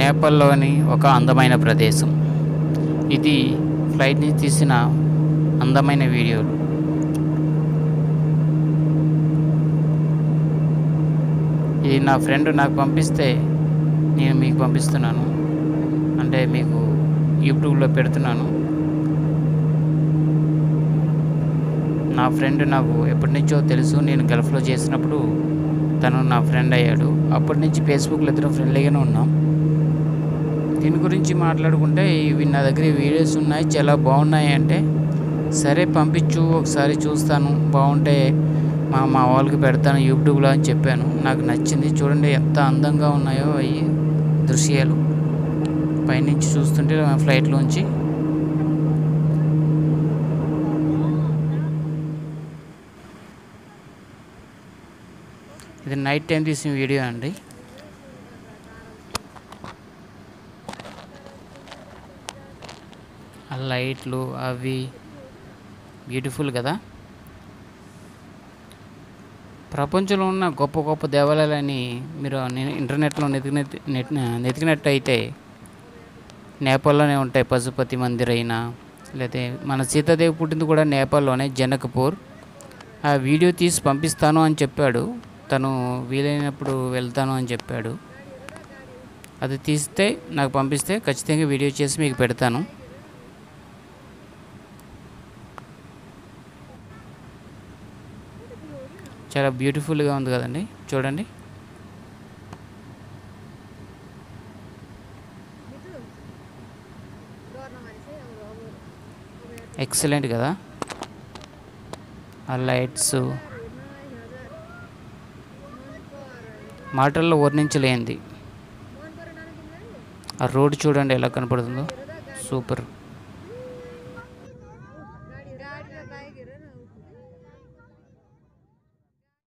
నేపాల్లోని ఒక అందమైన ప్రదేశం. ఇది ఫ్లైట్ నుంచి తీసిన అందమైన వీడియోలు. ఇది నా ఫ్రెండ్ నాకు పంపిస్తే నేను మీకు పంపిస్తున్నాను, అంటే మీకు యూట్యూబ్లో పెడుతున్నాను. నా ఫ్రెండ్ నాకు ఎప్పటి నుంచో తెలుసు. నేను గల్ఫ్లో చేసినప్పుడు తను నా ఫ్రెండ్ అయ్యాడు. అప్పటి నుంచి ఫేస్బుక్లో ఇద్దరం ఫ్రెండ్లీగానే ఉన్నాం. దీని గురించి మాట్లాడుకుంటే ఇవి నా దగ్గర వీడియోస్ ఉన్నాయి, చాలా బాగున్నాయి అంటే సరే పంపించు, ఒకసారి చూస్తాను, బాగుంటే మా వాళ్ళకి పెడతాను యూట్యూబ్లో అని చెప్పాను. నాకు నచ్చింది. చూడండి ఎంత అందంగా ఉన్నాయో అవి దృశ్యాలు పైనుంచి చూస్తుంటే ఫ్లైట్లోంచి. ఇది నైట్ టైం తీసిన వీడియో అండి. ఆ లైట్లు అవి బ్యూటిఫుల్ కదా. ప్రపంచంలో ఉన్న గొప్ప గొప్ప దేవాలయాలని మీరు ఇంటర్నెట్లో నెతికినట్టయితే నేపాల్లోనే ఉంటాయి. పశుపతి మందిర్ అయినా, లేకపోతే మన సీతాదేవి పుట్టింది కూడా నేపాల్లోనే, జనకపూర్. ఆ వీడియో తీసి పంపిస్తాను అని చెప్పాడు తను, వీలైనప్పుడు వెళ్తాను అని చెప్పాడు. అది తీస్తే నాకు పంపిస్తే ఖచ్చితంగా వీడియో చేసి మీకు పెడతాను. చాలా బ్యూటిఫుల్గా ఉంది కదండి, చూడండి. ఎక్సలెంట్ కదా. ఆ లైట్స్ మాటల్లో వర్ణించలేనిది. ఆ రోడ్ చూడండి ఎలా కనపడుతుందో, సూపర్.